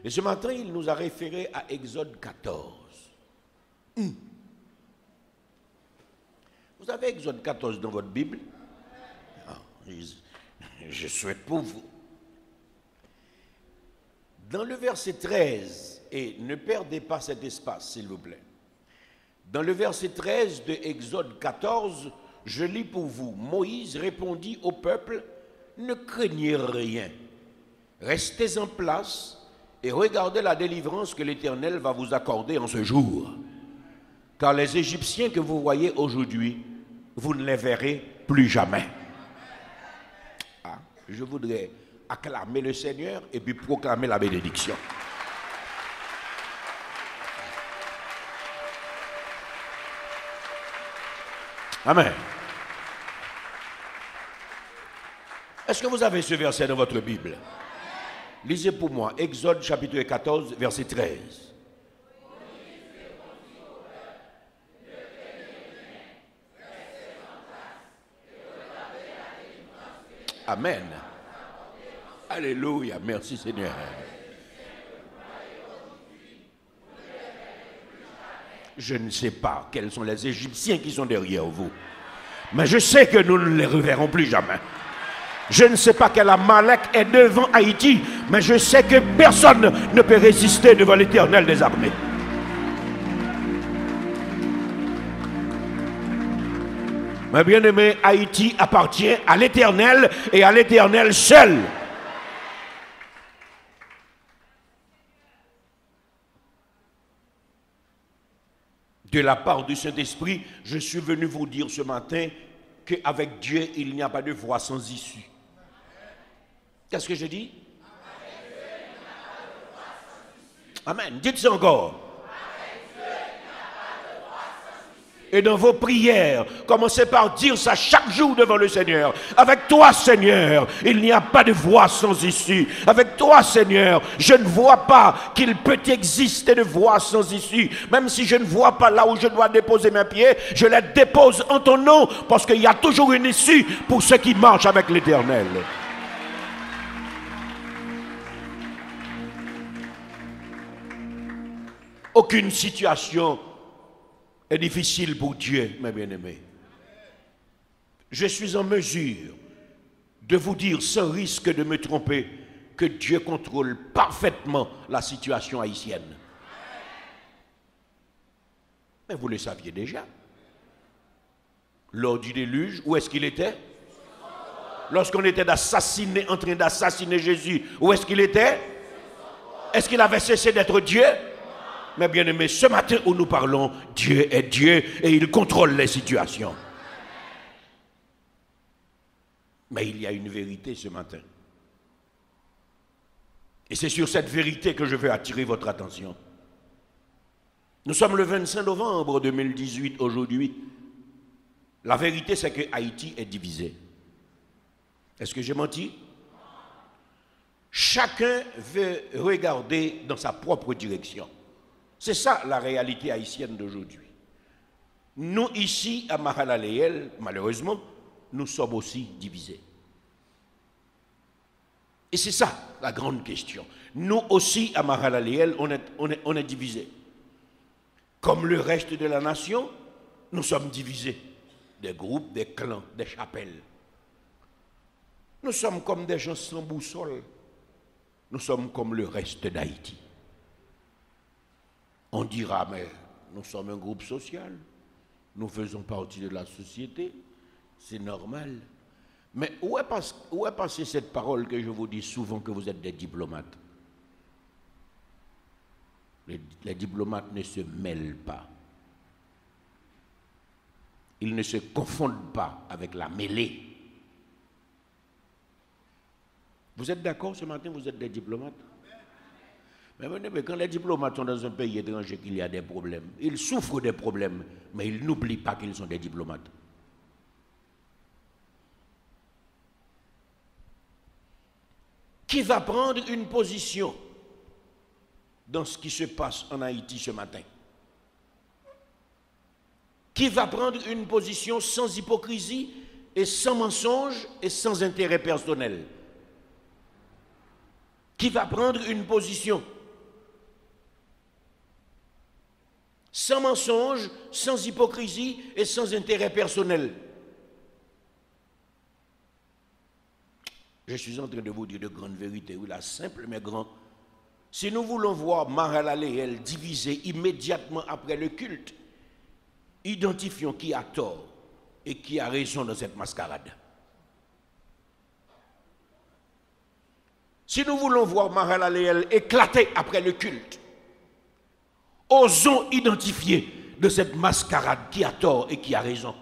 Et ce matin, il nous a référé à Exode 14. Vous avez Exode 14 dans votre Bible? Je souhaite pour vous. Dans le verset 13, et ne perdez pas cet espace, s'il vous plaît. Dans le verset 13 de Exode 14, je lis pour vous. Moïse répondit au peuple, ne craignez rien. Restez en place et regardez la délivrance que l'Éternel va vous accorder en ce jour. Car les Égyptiens que vous voyez aujourd'hui, vous ne les verrez plus jamais. Ah, je voudrais acclamer le Seigneur et puis proclamer la bénédiction. Amen. Est-ce que vous avez ce verset dans votre Bible? Lisez pour moi, Exode chapitre 14, verset 13. Amen. Alléluia, merci Seigneur. Je ne sais pas quels sont les Égyptiens qui sont derrière vous, mais je sais que nous ne les reverrons plus jamais. Je ne sais pas quel Amalek est devant Haïti, mais je sais que personne ne peut résister devant l'Éternel des armées. Mes bien-aimés, Haïti appartient à l'Éternel et à l'Éternel seul. De la part du Saint-Esprit, je suis venu vous dire ce matin qu'avec Dieu, il n'y a pas de voie sans issue. Qu'est-ce que je dis? Amen. Dites ça encore. Et dans vos prières, commencez par dire ça chaque jour devant le Seigneur. Avec toi, Seigneur, il n'y a pas de voie sans issue. Avec toi, Seigneur, je ne vois pas qu'il peut exister de voie sans issue. Même si je ne vois pas là où je dois déposer mes pieds, je les dépose en ton nom, parce qu'il y a toujours une issue pour ceux qui marchent avec l'Éternel. Aucune situation est difficile pour Dieu, mes bien-aimés. Je suis en mesure de vous dire, sans risque de me tromper, que Dieu contrôle parfaitement la situation haïtienne. Mais vous le saviez déjà. Lors du déluge, où est-ce qu'il était? Lorsqu'on était en train d'assassiner Jésus, où est-ce qu'il était? Est-ce qu'il avait cessé d'être Dieu? Mais bien aimé, ce matin où nous parlons, Dieu est Dieu et il contrôle les situations. Mais il y a une vérité ce matin. Et c'est sur cette vérité que je veux attirer votre attention. Nous sommes le 25 novembre 2018 aujourd'hui. La vérité, c'est que Haïti est divisé. Est-ce que j'ai menti? Chacun veut regarder dans sa propre direction. C'est ça la réalité haïtienne d'aujourd'hui. Nous ici à Mahalaleel, malheureusement, nous sommes aussi divisés. Et c'est ça la grande question. Nous aussi à Mahalaleel, on est divisés. Comme le reste de la nation, nous sommes divisés. Des groupes, des clans, des chapelles. Nous sommes comme des gens sans boussole. Nous sommes comme le reste d'Haïti. On dira, mais nous sommes un groupe social, nous faisons partie de la société, c'est normal. Mais où est passée cette parole que je vous dis souvent que vous êtes des diplomates? Les diplomates ne se mêlent pas. Ils ne se confondent pas avec la mêlée. Vous êtes d'accord ce matin, vous êtes des diplomates? Mais quand les diplomates sont dans un pays étranger qu'il y a des problèmes, ils souffrent des problèmes, mais ils n'oublient pas qu'ils sont des diplomates. Qui va prendre une position dans ce qui se passe en Haïti ce matin? Qui va prendre une position sans hypocrisie et sans mensonge et sans intérêt personnel? Qui va prendre une position sans mensonge, sans hypocrisie et sans intérêt personnel. Je suis en train de vous dire de grandes vérités, oui, la simple mais grand. Si nous voulons voir Mahalalel divisé immédiatement après le culte, identifions qui a tort et qui a raison dans cette mascarade. Si nous voulons voir Mahalalel éclater après le culte, osons identifier de cette mascarade qui a tort et qui a raison.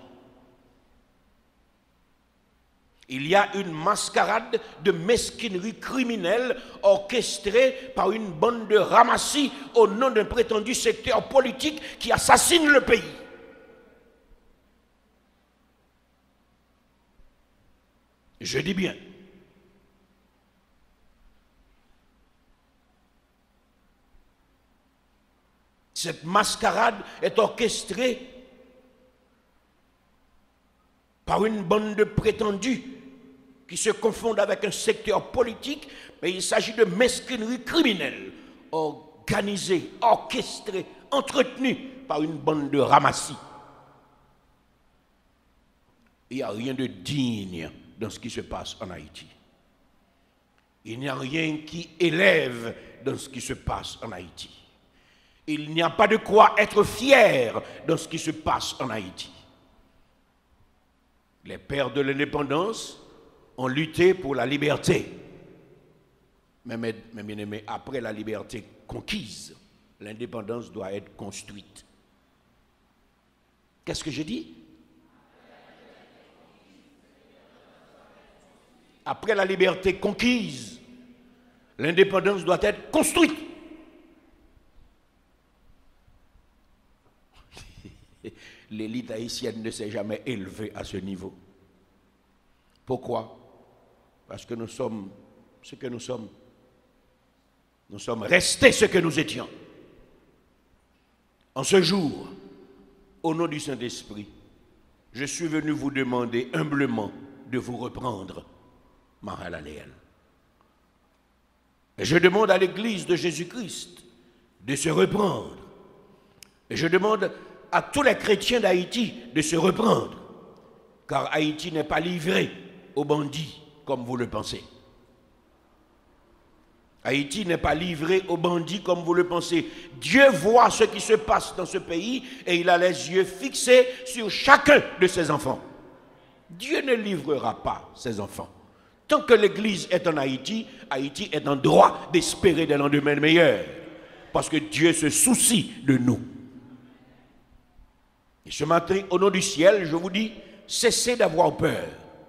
Il y a une mascarade de mesquinerie criminelle orchestrée par une bande de ramassis au nom d'un prétendu secteur politique qui assassine le pays. Je dis bien. Cette mascarade est orchestrée par une bande de prétendus qui se confondent avec un secteur politique, mais il s'agit de mesquinerie criminelle, organisée, orchestrée, entretenue par une bande de ramassis. Il n'y a rien de digne dans ce qui se passe en Haïti. Il n'y a rien qui élève dans ce qui se passe en Haïti. Il n'y a pas de quoi être fier dans ce qui se passe en Haïti. Les pères de l'indépendance ont lutté pour la liberté. Mais bien aimé, après la liberté conquise, l'indépendance doit être construite. Qu'est-ce que j'ai dit? Après la liberté conquise, l'indépendance doit être construite. L'élite haïtienne ne s'est jamais élevée à ce niveau. Pourquoi? Parce que nous sommes ce que nous sommes. Nous sommes restés ce que nous étions. En ce jour, au nom du Saint-Esprit, je suis venu vous demander humblement de vous reprendre, Mahalalel. Et je demande à l'Église de Jésus-Christ de se reprendre. Et je demande à tous les chrétiens d'Haïti de se reprendre, car Haïti n'est pas livré aux bandits comme vous le pensez. Haïti n'est pas livré aux bandits comme vous le pensez. Dieu voit ce qui se passe dans ce pays et il a les yeux fixés sur chacun de ses enfants. Dieu ne livrera pas ses enfants. Tant que l'Église est en Haïti, Haïti est en droit d'espérer des lendemains meilleurs, parce que Dieu se soucie de nous. Et ce matin, au nom du ciel, je vous dis, cessez d'avoir peur.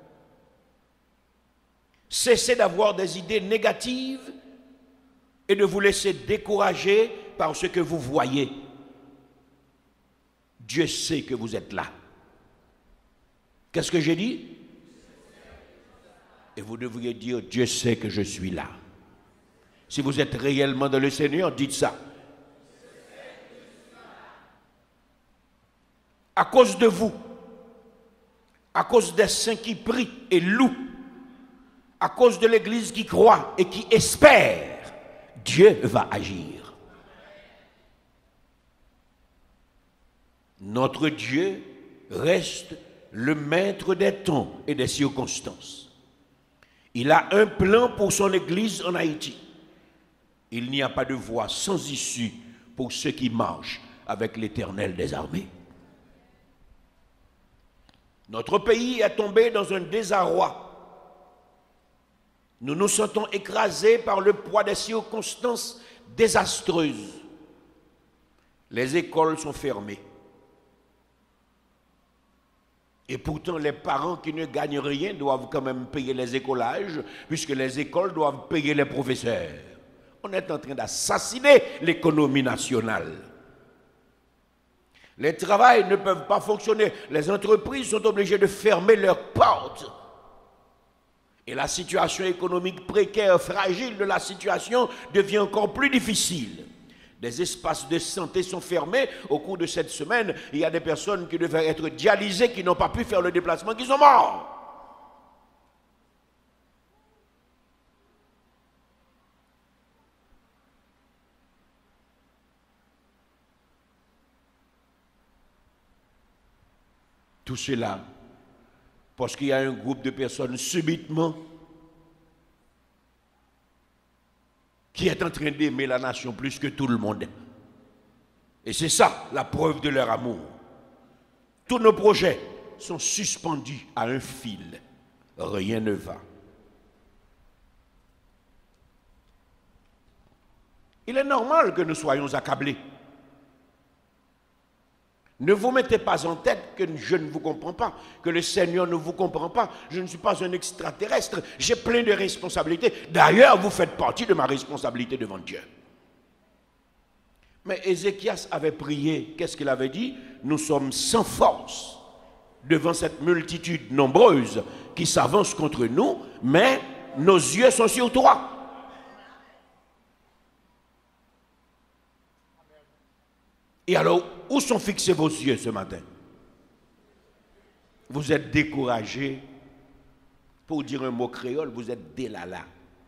Cessez d'avoir des idées négatives et de vous laisser décourager par ce que vous voyez. Dieu sait que vous êtes là. Qu'est-ce que j'ai dit? Et vous devriez dire, Dieu sait que je suis là. Si vous êtes réellement dans le Seigneur, dites ça. À cause de vous, à cause des saints qui prient et louent, à cause de l'Église qui croit et qui espère, Dieu va agir. Notre Dieu reste le maître des temps et des circonstances. Il a un plan pour son Église en Haïti. Il n'y a pas de voie sans issue pour ceux qui marchent avec l'Éternel des armées. Notre pays est tombé dans un désarroi. Nous nous sentons écrasés par le poids des circonstances désastreuses. Les écoles sont fermées. Et pourtant, les parents qui ne gagnent rien doivent quand même payer les écolages, puisque les écoles doivent payer les professeurs. On est en train d'assassiner l'économie nationale. Les travails ne peuvent pas fonctionner. Les entreprises sont obligées de fermer leurs portes. Et la situation économique précaire, fragile de la situation devient encore plus difficile. Des espaces de santé sont fermés. Au cours de cette semaine, il y a des personnes qui devaient être dialysées, qui n'ont pas pu faire le déplacement, qui sont morts. Tout cela parce qu'il y a un groupe de personnes subitement qui est en train d'aimer la nation plus que tout le monde. Et c'est ça la preuve de leur amour. Tous nos projets sont suspendus à un fil. Rien ne va. Il est normal que nous soyons accablés. Ne vous mettez pas en tête que je ne vous comprends pas, que le Seigneur ne vous comprend pas. Je ne suis pas un extraterrestre, j'ai plein de responsabilités. D'ailleurs, vous faites partie de ma responsabilité devant Dieu. Mais Ézéchias avait prié, qu'est-ce qu'il avait dit? Nous sommes sans force devant cette multitude nombreuse qui s'avance contre nous, mais nos yeux sont sur toi. Et alors, où sont fixés vos yeux ce matin? Vous êtes découragé. Pour dire un mot créole, vous êtes délala.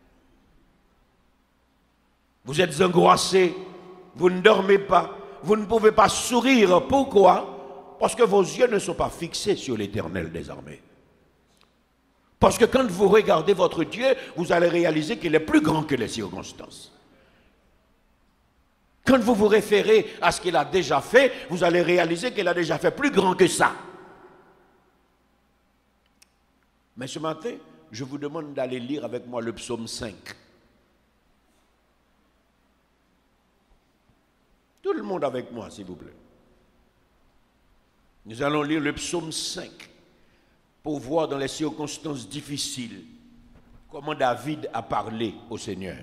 Vous êtes angoissé. Vous ne dormez pas. Vous ne pouvez pas sourire. Pourquoi? Parce que vos yeux ne sont pas fixés sur l'Éternel des armées. Parce que quand vous regardez votre Dieu, vous allez réaliser qu'il est plus grand que les circonstances. Quand vous vous référez à ce qu'il a déjà fait, vous allez réaliser qu'il a déjà fait plus grand que ça. Mais ce matin, je vous demande d'aller lire avec moi le psaume 5. Tout le monde avec moi, s'il vous plaît. Nous allons lire le psaume 5 pour voir dans les circonstances difficiles comment David a parlé au Seigneur.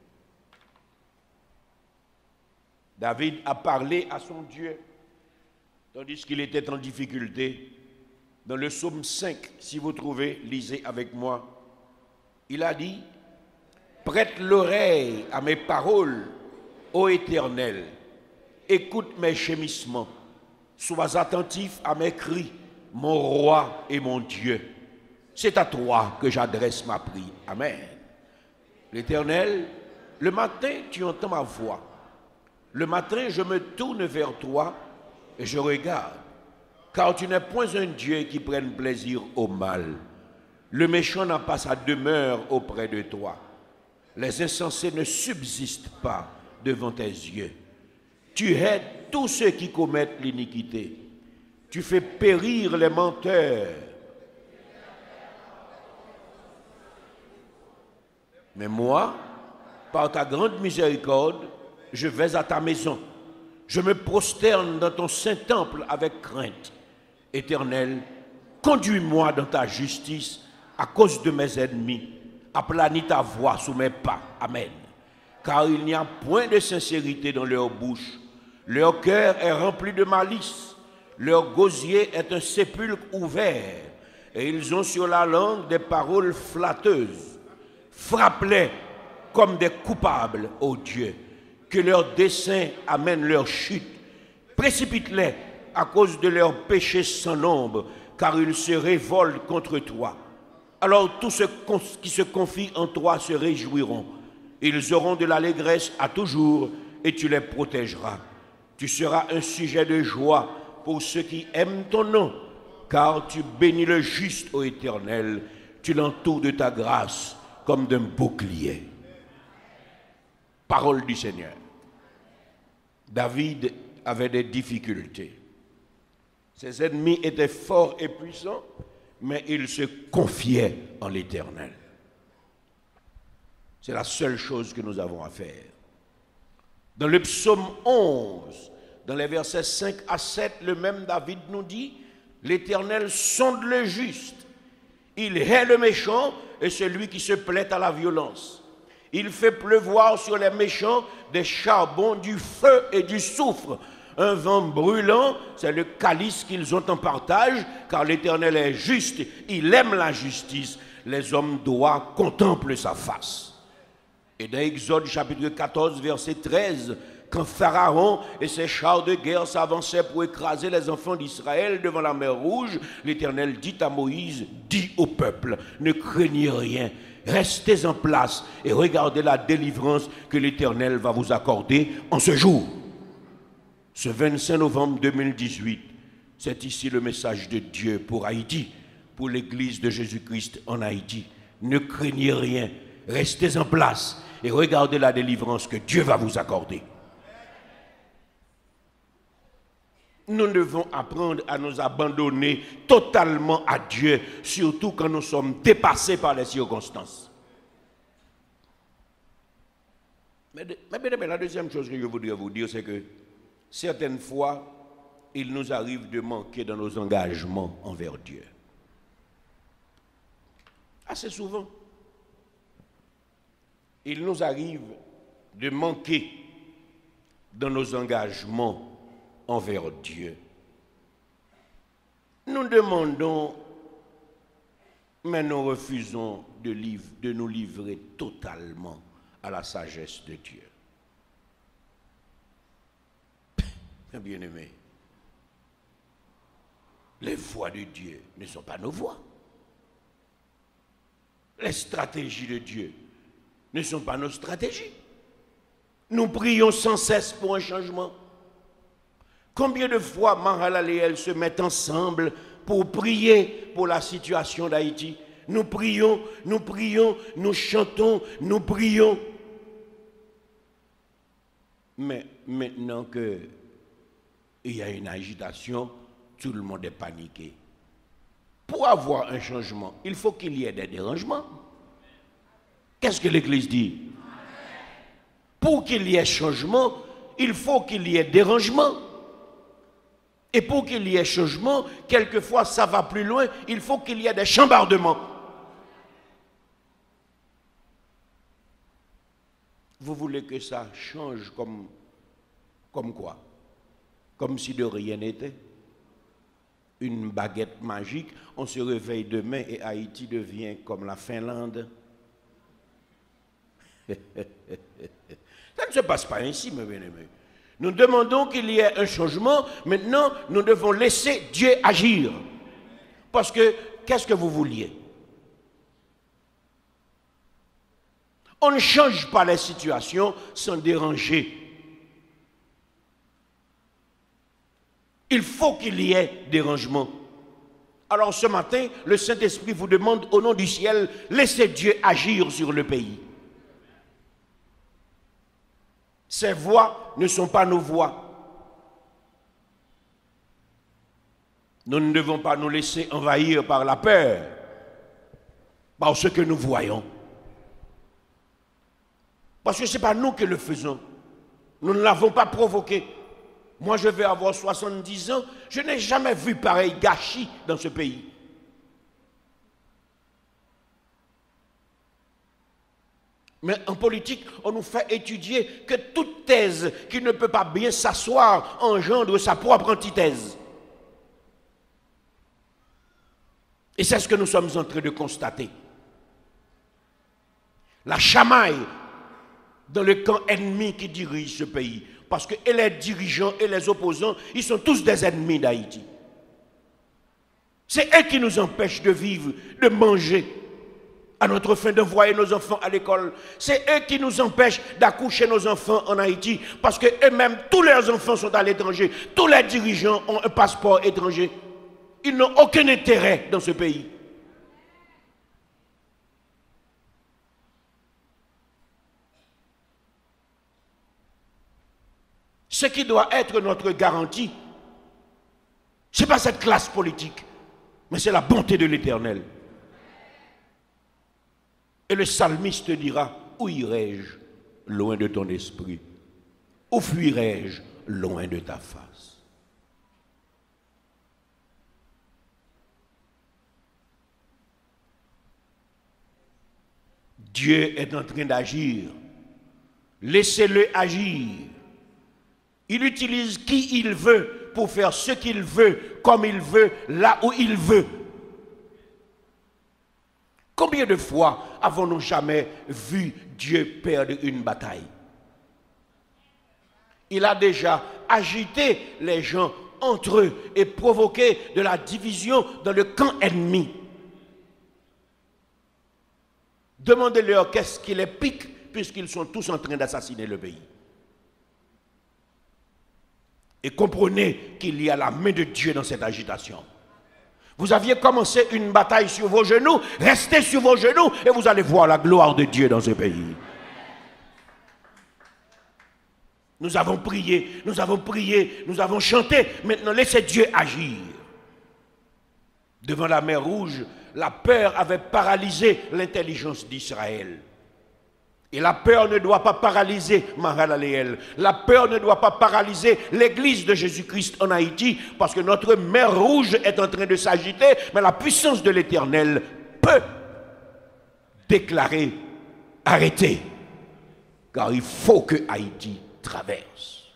David a parlé à son Dieu, tandis qu'il était en difficulté. Dans le psaume 5, si vous trouvez, lisez avec moi. Il a dit, « Prête l'oreille à mes paroles, ô Éternel, écoute mes gémissements, sois attentif à mes cris, mon roi et mon Dieu. C'est à toi que j'adresse ma prière. » Amen. L'Éternel, le matin, tu entends ma voix. Le matin, je me tourne vers toi et je regarde, car tu n'es point un Dieu qui prenne plaisir au mal. Le méchant n'a pas sa demeure auprès de toi. Les insensés ne subsistent pas devant tes yeux. Tu aides tous ceux qui commettent l'iniquité. Tu fais périr les menteurs. Mais moi, par ta grande miséricorde, je vais à ta maison. Je me prosterne dans ton saint temple avec crainte. Éternel, conduis-moi dans ta justice à cause de mes ennemis. Aplanis ta voix sous mes pas. Amen. Car il n'y a point de sincérité dans leur bouche. Leur cœur est rempli de malice. Leur gosier est un sépulcre ouvert. Et ils ont sur la langue des paroles flatteuses. Frappe-les comme des coupables, ô Dieu. Que leurs desseins amènent leur chute. Précipite-les à cause de leurs péchés sans nombre, car ils se révoltent contre toi. Alors tous ceux qui se confient en toi se réjouiront. Ils auront de l'allégresse à toujours et tu les protégeras. Tu seras un sujet de joie pour ceux qui aiment ton nom, car tu bénis le juste, ô Éternel. Tu l'entoures de ta grâce comme d'un bouclier. Parole du Seigneur. David avait des difficultés. Ses ennemis étaient forts et puissants, mais il se confiait en l'Éternel. C'est la seule chose que nous avons à faire. Dans le psaume 11, dans les versets 5 à 7, le même David nous dit, « L'Éternel sonde le juste, il hait le méchant et celui qui se plaît à la violence. Il fait pleuvoir sur les méchants des charbons, du feu et du soufre. Un vent brûlant, c'est le calice qu'ils ont en partage, car l'Éternel est juste, il aime la justice. Les hommes droits contemplent sa face. » Et dans Exode chapitre 14, verset 13, quand Pharaon et ses chars de guerre s'avançaient pour écraser les enfants d'Israël devant la mer Rouge, l'Éternel dit à Moïse, dis au peuple, ne craignez rien. Restez en place et regardez la délivrance que l'Éternel va vous accorder en ce jour. Ce 25 novembre 2018, C'est ici le message de Dieu pour Haïti, pour l'Église de Jésus-Christ en Haïti. Ne craignez rien, restez en place et regardez la délivrance que Dieu va vous accorder. Nous devons apprendre à nous abandonner totalement à Dieu, surtout quand nous sommes dépassés par les circonstances. Mais la deuxième chose que je voudrais vous dire, c'est que certaines fois, il nous arrive de manquer dans nos engagements envers Dieu. Assez souvent, il nous arrive de manquer dans nos engagements envers Dieu. Nous demandons, mais nous refusons de nous livrer totalement à la sagesse de Dieu. Bien-aimés, les voies de Dieu ne sont pas nos voies. Les stratégies de Dieu ne sont pas nos stratégies. Nous prions sans cesse pour un changement. Combien de fois Mahalal et elle se mettent ensemble pour prier pour la situation d'Haïti? Nous prions, nous chantons, nous prions. Mais maintenant qu'il y a une agitation, tout le monde est paniqué. Pour avoir un changement, il faut qu'il y ait des dérangements. Qu'est-ce que l'Église dit? Pour qu'il y ait changement, il faut qu'il y ait dérangement. Et pour qu'il y ait changement, quelquefois ça va plus loin, il faut qu'il y ait des chambardements. Vous voulez que ça change comme quoi? Comme si de rien n'était. Une baguette magique, on se réveille demain et Haïti devient comme la Finlande. Ça ne se passe pas ainsi, mes bien-aimés. Nous demandons qu'il y ait un changement. Maintenant, nous devons laisser Dieu agir. Parce que, qu'est-ce que vous vouliez? On ne change pas les situations sans déranger. Il faut qu'il y ait dérangement. Alors ce matin, le Saint-Esprit vous demande au nom du ciel, laissez Dieu agir sur le pays. Ces voix ne sont pas nos voix. Nous ne devons pas nous laisser envahir par la peur, par ce que nous voyons. Parce que ce n'est pas nous qui le faisons. Nous ne l'avons pas provoqué. Moi, je vais avoir 70 ans. Je n'ai jamais vu pareil gâchis dans ce pays. Mais en politique, on nous fait étudier que toute thèse qui ne peut pas bien s'asseoir engendre sa propre antithèse. Et c'est ce que nous sommes en train de constater. La chamaille dans le camp ennemi qui dirige ce pays. Parce que et les dirigeants et les opposants, ils sont tous des ennemis d'Haïti. C'est eux qui nous empêchent de vivre, de manger, à notre fin d'envoyer nos enfants à l'école. C'est eux qui nous empêchent d'accoucher nos enfants en Haïti. Parce que eux-mêmes, tous leurs enfants sont à l'étranger. Tous les dirigeants ont un passeport étranger. Ils n'ont aucun intérêt dans ce pays. Ce qui doit être notre garantie, ce n'est pas cette classe politique, mais c'est la bonté de l'Éternel. Et le psalmiste dira, où irai-je loin de ton esprit? Où fuirai-je loin de ta face? Dieu est en train d'agir. Laissez-le agir. Il utilise qui il veut pour faire ce qu'il veut, comme il veut, là où il veut. Combien de fois avons-nous jamais vu Dieu perdre une bataille? Il a déjà agité les gens entre eux et provoqué de la division dans le camp ennemi. Demandez-leur qu'est-ce qui les pique, puisqu'ils sont tous en train d'assassiner le pays. Et comprenez qu'il y a la main de Dieu dans cette agitation. Vous aviez commencé une bataille sur vos genoux, restez sur vos genoux et vous allez voir la gloire de Dieu dans ce pays. Nous avons prié, nous avons chanté. Maintenant, laissez Dieu agir. Devant la mer Rouge, la peur avait paralysé l'intelligence d'Israël. Et la peur ne doit pas paralyser Mahalaleel. La peur ne doit pas paralyser l'église de Jésus-Christ en Haïti, parce que notre mer Rouge est en train de s'agiter, mais la puissance de l'Éternel peut déclarer arrêtez, car il faut que Haïti traverse.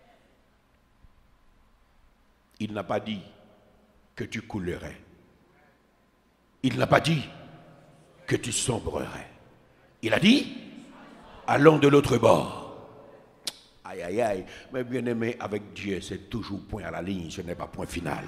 Il n'a pas dit que tu coulerais. Il n'a pas dit que tu sombrerais. Il a dit allons de l'autre bord. Aïe, aïe, aïe. Mais bien aimé, avec Dieu, c'est toujours point à la ligne, ce n'est pas point final.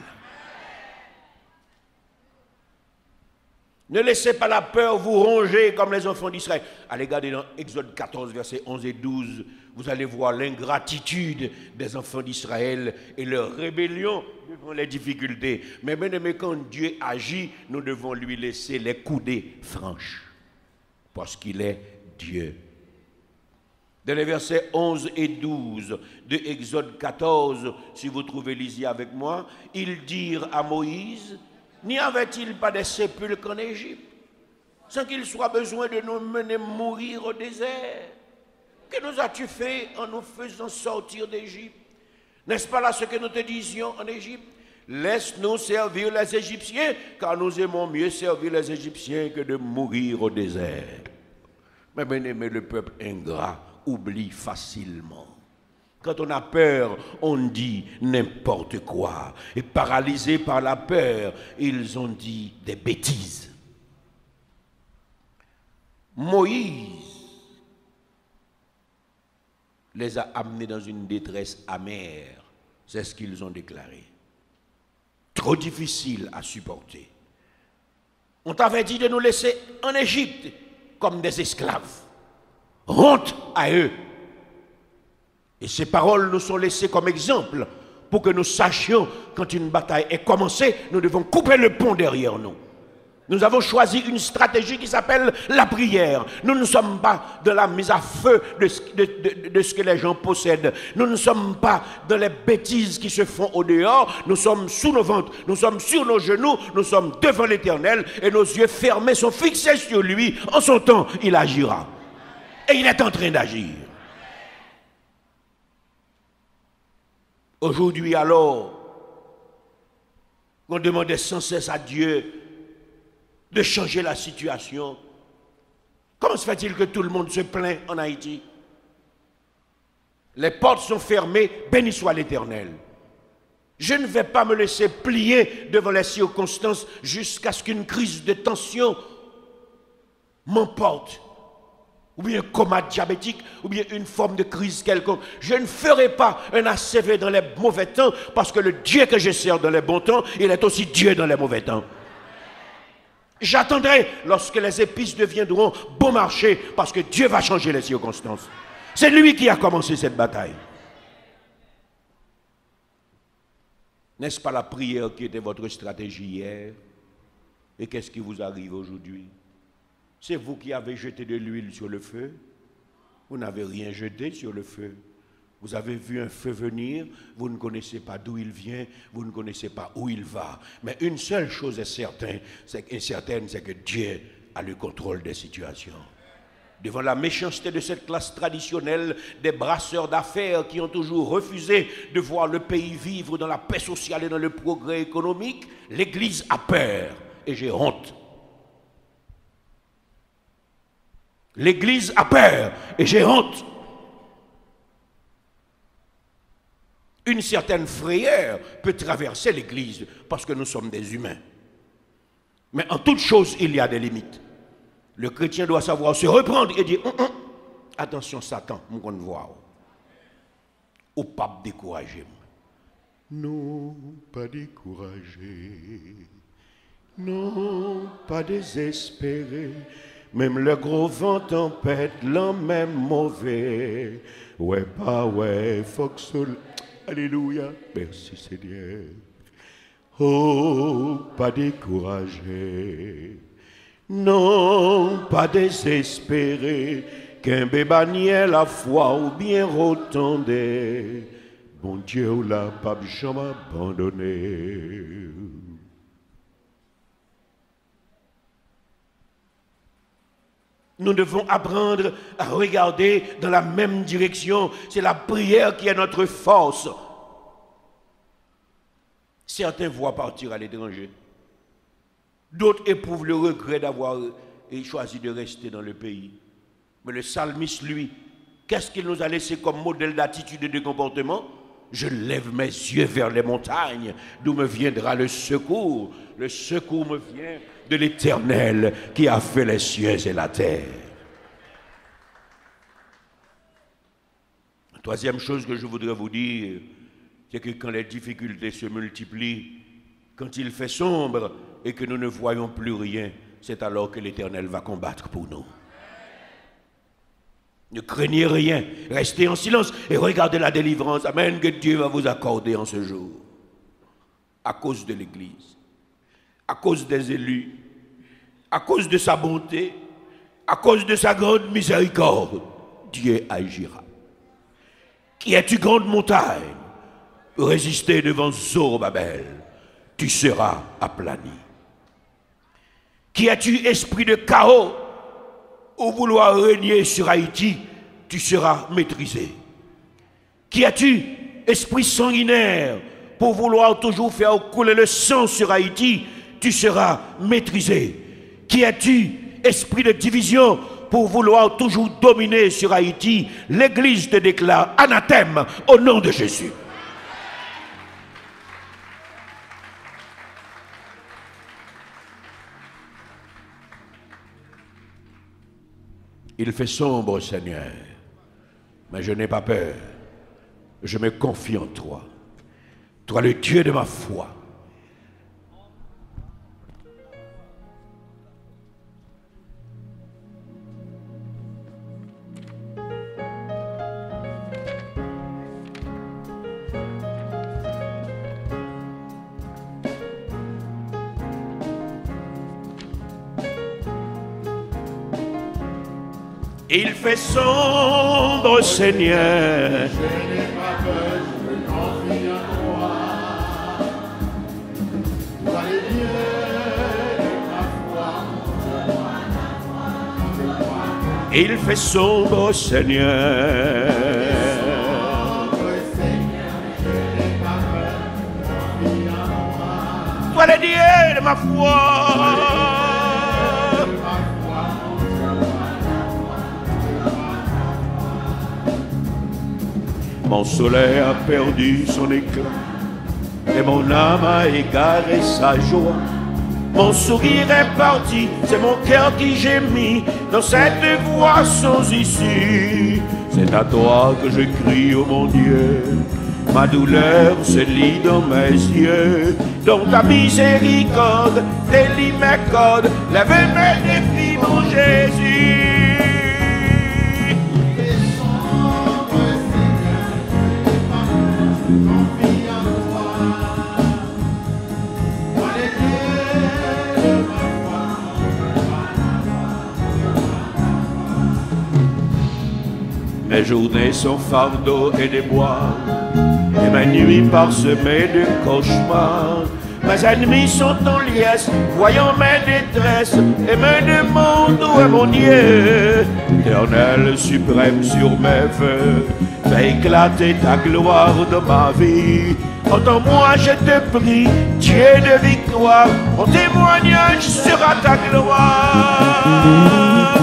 Ne laissez pas la peur vous ronger comme les enfants d'Israël. Allez regarder dans Exode 14, versets 11 et 12. Vous allez voir l'ingratitude des enfants d'Israël et leur rébellion devant les difficultés. Mais bien aimé, quand Dieu agit, nous devons lui laisser les coudées franches. Parce qu'il est Dieu. Dans les versets 11 et 12 de Exode 14, si vous trouvez, lisez avec moi, ils dirent à Moïse, n'y avait-il pas des sépulcres en Égypte, sans qu'il soit besoin de nous mener mourir au désert? Que nous as-tu fait en nous faisant sortir d'Égypte? N'est-ce pas là ce que nous te disions en Égypte? Laisse-nous servir les Égyptiens, car nous aimons mieux servir les Égyptiens que de mourir au désert. Mais bien aimé, le peuple ingrat oublie facilement. Quand on a peur, on dit n'importe quoi. Et paralysés par la peur, ils ont dit des bêtises. Moïse les a amenés dans une détresse amère. C'est ce qu'ils ont déclaré. Trop difficile à supporter. On t'avait dit de nous laisser en Égypte comme des esclaves. Honte à eux. Et ces paroles nous sont laissées comme exemple pour que nous sachions quand une bataille est commencée, nous devons couper le pont derrière nous. Nous avons choisi une stratégie qui s'appelle la prière. Nous ne sommes pas dans la mise à feu de ce que les gens possèdent. Nous ne sommes pas dans les bêtises qui se font au dehors. Nous sommes sous nos ventres, nous sommes sur nos genoux, nous sommes devant l'Éternel et nos yeux fermés sont fixés sur lui. En son temps, il agira. Et il est en train d'agir. Aujourd'hui alors, on demandait sans cesse à Dieu de changer la situation. Comment se fait-il que tout le monde se plaint en Haïti? Les portes sont fermées, béni soit l'Éternel. Je ne vais pas me laisser plier devant les circonstances jusqu'à ce qu'une crise de tension m'emporte. Ou bien un coma diabétique, ou bien une forme de crise quelconque. Je ne ferai pas un ACV dans les mauvais temps, parce que le Dieu que je sers dans les bons temps, il est aussi Dieu dans les mauvais temps. J'attendrai lorsque les épices deviendront bon marché, parce que Dieu va changer les circonstances. C'est lui qui a commencé cette bataille. N'est-ce pas la prière qui était votre stratégie hier? Et qu'est-ce qui vous arrive aujourd'hui? C'est vous qui avez jeté de l'huile sur le feu. Vous n'avez rien jeté sur le feu. Vous avez vu un feu venir, vous ne connaissez pas d'où il vient, vous ne connaissez pas où il va. Mais une seule chose est certaine, c'est que Dieu a le contrôle des situations. Devant la méchanceté de cette classe traditionnelle, des brasseurs d'affaires qui ont toujours refusé de voir le pays vivre dans la paix sociale et dans le progrès économique, l'Église a peur et j'ai honte. L'Église a peur et j'ai honte. Une certaine frayeur peut traverser l'Église parce que nous sommes des humains. Mais en toute chose, il y a des limites. Le chrétien doit savoir se reprendre et dire attention Satan, mon qu'on voit. Ou pas décourager. Non, pas décourager. Non, pas désespérer. Même le gros vent tempête, l'homme même mauvais. Ouais, pas ouais, faut que Alléluia. Merci Seigneur. Oh, pas découragé. Non, pas désespéré. Qu'un bébé niait la foi ou bien retendait. Bon Dieu, ou l'a pas jamais abandonné. Nous devons apprendre à regarder dans la même direction. C'est la prière qui est notre force. Certains voient partir à l'étranger. D'autres éprouvent le regret d'avoir choisi de rester dans le pays. Mais le psalmiste, lui, qu'est-ce qu'il nous a laissé comme modèle d'attitude et de comportement? Je lève mes yeux vers les montagnes, d'où me viendra le secours. Le secours me vient de l'Éternel qui a fait les cieux et la terre. La troisième chose que je voudrais vous dire, c'est que quand les difficultés se multiplient, quand il fait sombre et que nous ne voyons plus rien, c'est alors que l'Éternel va combattre pour nous. Ne craignez rien, restez en silence et regardez la délivrance, amen, que Dieu va vous accorder en ce jour. À cause de l'Église, à cause des élus, à cause de sa bonté, à cause de sa grande miséricorde, Dieu agira. Qui es-tu, grande montagne? Résister devant Zorobabel, tu seras aplani. Qui es-tu, esprit de chaos? Au vouloir régner sur Haïti, tu seras maîtrisé. Qui es-tu, esprit sanguinaire, pour vouloir toujours faire couler le sang sur Haïti, tu seras maîtrisé. Qui es-tu, esprit de division, pour vouloir toujours dominer sur Haïti? L'Église te déclare anathème au nom de Jésus. Il fait sombre, Seigneur, mais je n'ai pas peur. Je me confie en toi. Toi, le Dieu de ma foi. Il fait sombre, Seigneur. Je n'ai pas peur, je me confie en toi. Toi le Dieu de ma foi. Il fait sombre, Seigneur. Toi le Dieu de ma foi. Mon soleil a perdu son éclat et mon âme a égaré sa joie. Mon sourire est parti, c'est mon cœur qui gémit dans cette voie sans issue. C'est à toi que je crie, oh mon Dieu. Ma douleur se lit dans mes yeux. Dans ta miséricorde, délie mes cordes, lève mes défis, mon Jésus. Mes journées sont fardeaux et déboires, et mes nuits parsemées de cauchemars. Mes ennemis sont en liesse, voyant mes détresses, et me demandent où est mon Dieu. Éternel suprême sur mes feux, fais éclater ta gloire dans ma vie. Entends-moi, je te prie, Dieu de victoire, mon témoignage sera ta gloire.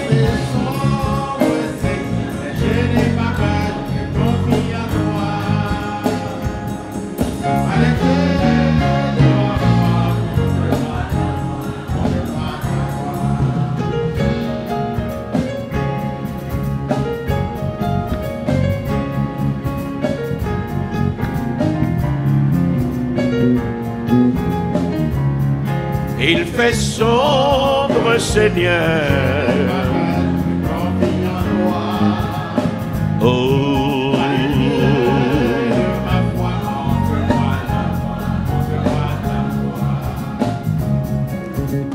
Il fait sombre, Seigneur. Oh,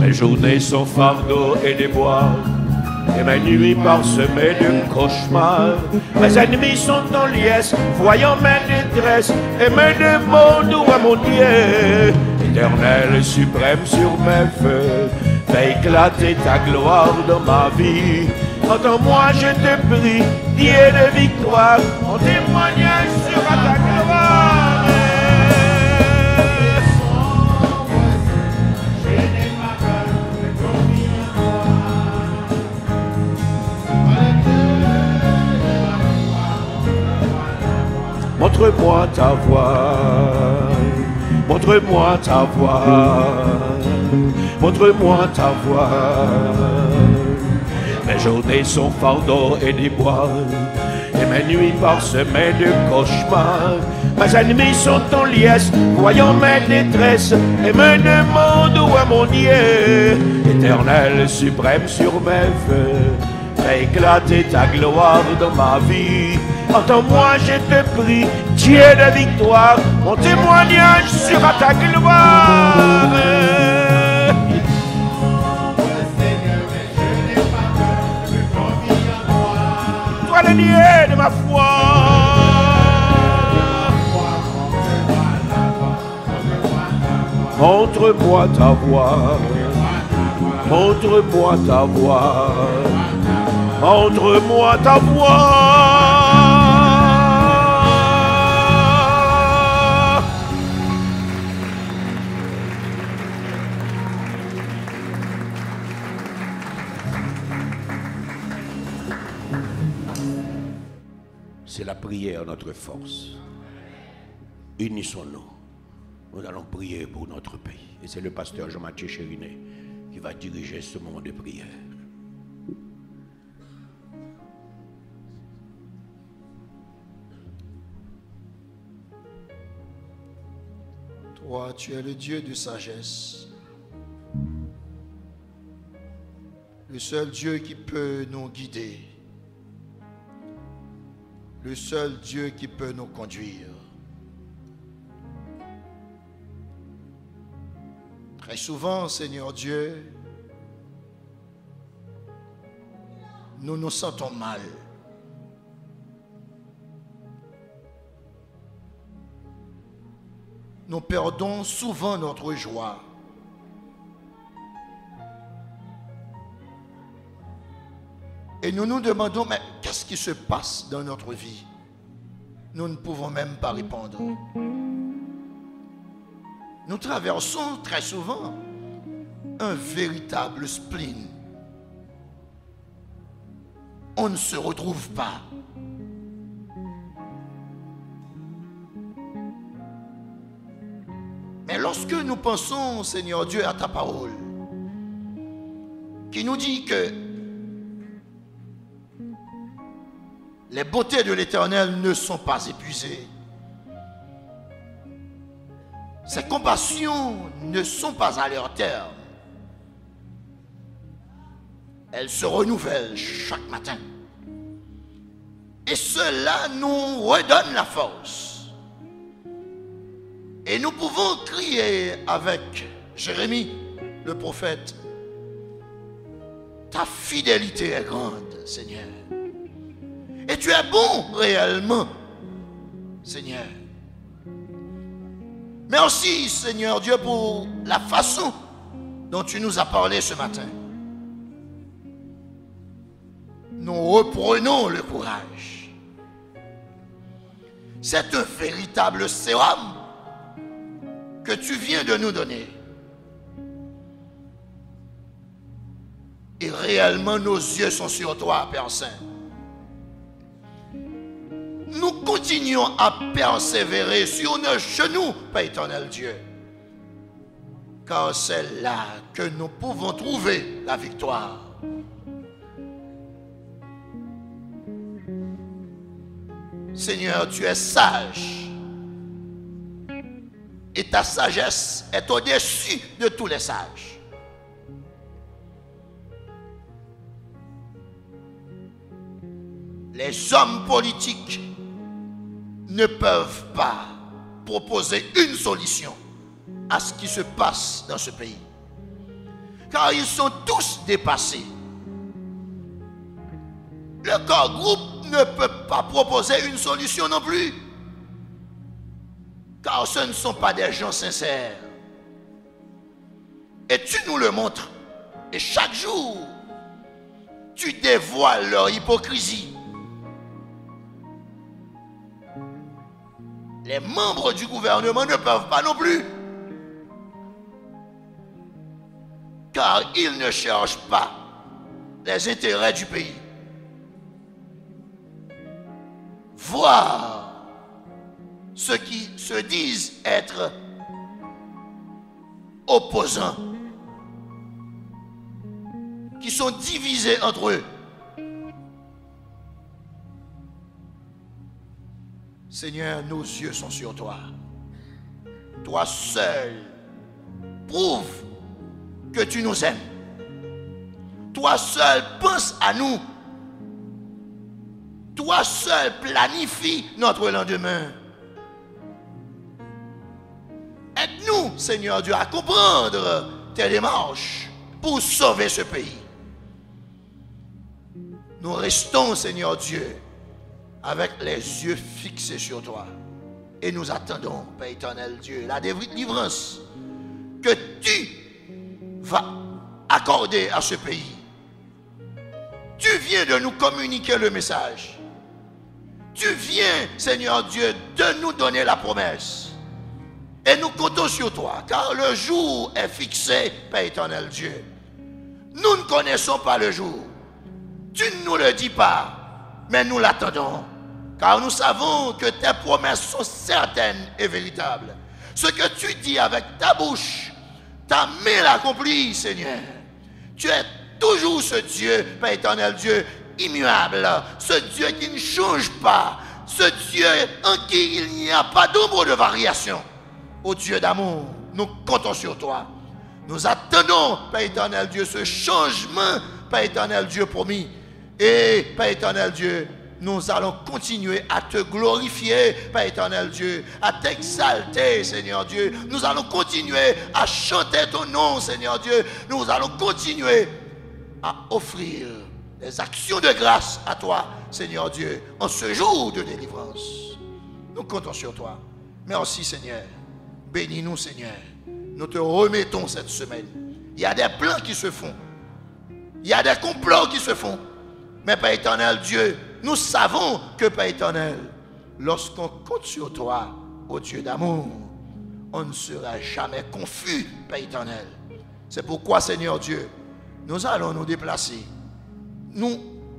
Mes journées sont fardeaux et déboires, et mes nuits parsemées de cauchemars. Mes ennemis sont en liesse, voyant mes détresses, et me demandent où est mon Dieu. Éternel suprême sur mes feux, fais éclater ta gloire dans ma vie. Entends-moi, je te prie, Dieu de victoire, mon témoignage sera ta gloire. Montre-moi ta voix, montre-moi ta voix, montre-moi ta voix. Mes journées sont fardeaux et déboires, et mes nuits parsemées de cauchemars. Mes ennemis sont en liesse, voyant mes détresses, et me demandent où est mon Dieu. Éternel suprême sur mes feux, fais éclater ta gloire dans ma vie. Entends-moi, je te prie, Dieu de victoire, mon témoignage sera ta gloire. Toi le Dieu de ma foi. Montre-moi ta voix, montre-moi ta voix, montre-moi ta voix. C'est la prière notre force. Unissons-nous. Nous allons prier pour notre pays. Et c'est le pasteur Jean-Mathieu Chérinet qui va diriger ce moment de prière. Toi, tu es le Dieu de sagesse. Le seul Dieu qui peut nous guider. Le seul Dieu qui peut nous conduire. Très souvent, Seigneur Dieu, nous nous sentons mal. Nous perdons souvent notre joie. Et nous nous demandons, mais qu'est-ce qui se passe dans notre vie? Nous ne pouvons même pas répondre. Nous traversons très souvent un véritable spleen. On ne se retrouve pas. Mais lorsque nous pensons, Seigneur Dieu, à ta parole, qui nous dit que les bontés de l'Éternel ne sont pas épuisées, ses compassions ne sont pas à leur terme, elles se renouvellent chaque matin. Et cela nous redonne la force. Et nous pouvons crier avec Jérémie, le prophète, ta fidélité est grande, Seigneur. Et tu es bon réellement, Seigneur. Merci, Seigneur Dieu, pour la façon dont tu nous as parlé ce matin. Nous reprenons le courage. C'est un véritable sérum que tu viens de nous donner. Et réellement, nos yeux sont sur toi, Père Saint. Nous continuons à persévérer sur nos genoux, Père éternel Dieu. Car c'est là que nous pouvons trouver la victoire. Seigneur, tu es sage. Et ta sagesse est au-dessus de tous les sages. Les hommes politiques ne peuvent pas proposer une solution à ce qui se passe dans ce pays. car ils sont tous dépassés. Le corps groupe ne peut pas proposer une solution non plus, car ce ne sont pas des gens sincères. Et tu nous le montres. Et chaque jour, tu dévoiles leur hypocrisie. Les membres du gouvernement ne peuvent pas non plus, car ils ne cherchent pas les intérêts du pays. Voir ceux qui se disent être opposants, qui sont divisés entre eux. Seigneur, nos yeux sont sur toi. Toi seul prouve que tu nous aimes. Toi seul pense à nous. Toi seul planifie notre lendemain. Aide-nous, Seigneur Dieu, à comprendre tes démarches pour sauver ce pays. Nous restons, Seigneur Dieu, avec les yeux fixés sur toi. Et nous attendons, Père éternel Dieu, la délivrance que tu vas accorder à ce pays. Tu viens de nous communiquer le message. Tu viens, Seigneur Dieu, de nous donner la promesse. Et nous comptons sur toi, car le jour est fixé, Père éternel Dieu. Nous ne connaissons pas le jour. Tu ne nous le dis pas, mais nous l'attendons. Car nous savons que tes promesses sont certaines et véritables. Ce que tu dis avec ta bouche, ta main l'accomplit, Seigneur. Tu es toujours ce Dieu, Père éternel Dieu, immuable. Ce Dieu qui ne change pas. Ce Dieu en qui il n'y a pas d'ombre de variation. Ô Dieu d'amour, nous comptons sur toi. Nous attendons, Père éternel Dieu, ce changement, Père éternel Dieu promis. Et, Père éternel Dieu, nous allons continuer à te glorifier, Père éternel Dieu, à t'exalter, Seigneur Dieu. Nous allons continuer à chanter ton nom, Seigneur Dieu. Nous allons continuer à offrir des actions de grâce à toi, Seigneur Dieu, en ce jour de délivrance. Nous comptons sur toi. Merci, Seigneur. Bénis-nous, Seigneur. Nous te remettons cette semaine. Il y a des plans qui se font. Il y a des complots qui se font. Mais Père éternel Dieu, nous savons que Père éternel, lorsqu'on compte sur toi, ô Dieu d'amour, on ne sera jamais confus, Père éternel. C'est pourquoi, Seigneur Dieu, nous allons nous déplacer. Nous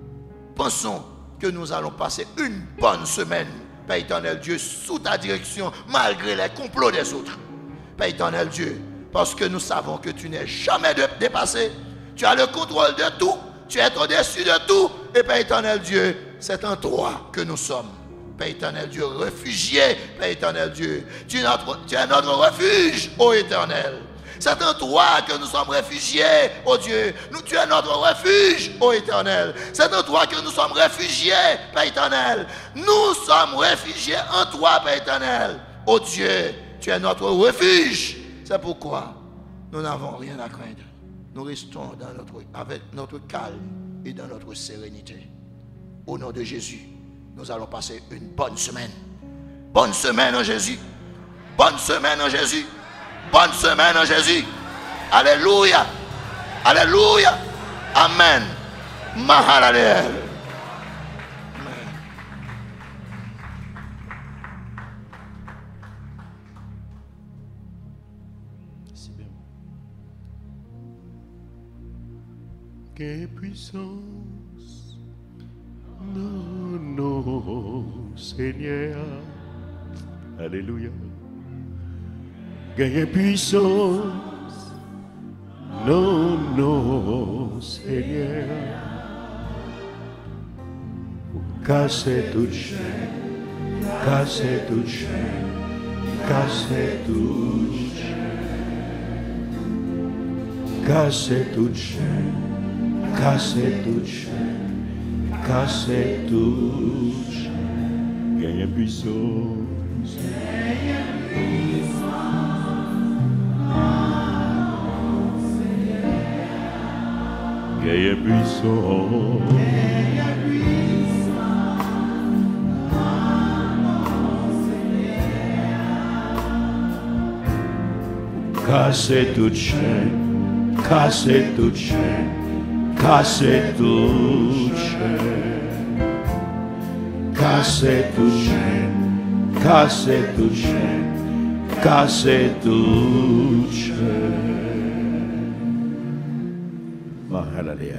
pensons que nous allons passer une bonne semaine, Père éternel Dieu, sous ta direction, malgré les complots des autres. Père éternel Dieu, parce que nous savons que tu n'es jamais dépassé. Tu as le contrôle de tout. Tu es au-dessus de tout. Et Père éternel Dieu, c'est en toi que nous sommes. Père éternel Dieu, réfugié, Père éternel Dieu. Tu es notre refuge, ô éternel. C'est en toi que nous sommes réfugiés, ô Dieu. Tu es notre refuge, ô éternel. C'est en toi que nous sommes réfugiés, Père éternel. Nous sommes réfugiés en toi, Père éternel. Ô Dieu, tu es notre refuge. C'est pourquoi nous n'avons rien à craindre. Nous restons avec notre calme et dans notre sérénité. Au nom de Jésus, nous allons passer une bonne semaine. Bonne semaine en Jésus. Bonne semaine en Jésus. Bonne semaine en Jésus. Alléluia. Alléluia. Amen. Mahalalel. Quelle puissance, non, Seigneur. Alléluia. Quelle puissance, non, Seigneur. Casser toute chaîne, casser toute chaîne, casser toute chaîne, casser toute chaîne. Casser toute chaîne, casser toute chaîne, gagne puissance, Gagne puissant. Casser toute chaîne, casser toute chaîne, casser toute chaîne, casser toute chaîne, casser toute chaîne, casser toute chaîne. Alléluia.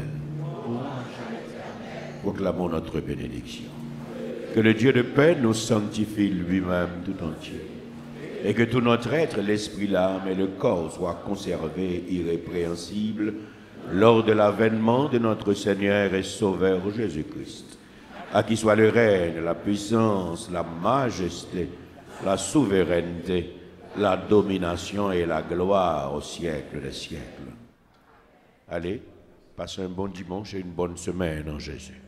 Proclamons notre bénédiction. Que le Dieu de paix nous sanctifie lui-même tout entier. Et que tout notre être, l'esprit, l'âme et le corps soient conservés irrépréhensibles lors de l'avènement de notre Seigneur et Sauveur Jésus-Christ, à qui soit le règne, la puissance, la majesté, la souveraineté, la domination et la gloire au siècle des siècles. Allez, passez un bon dimanche et une bonne semaine en Jésus.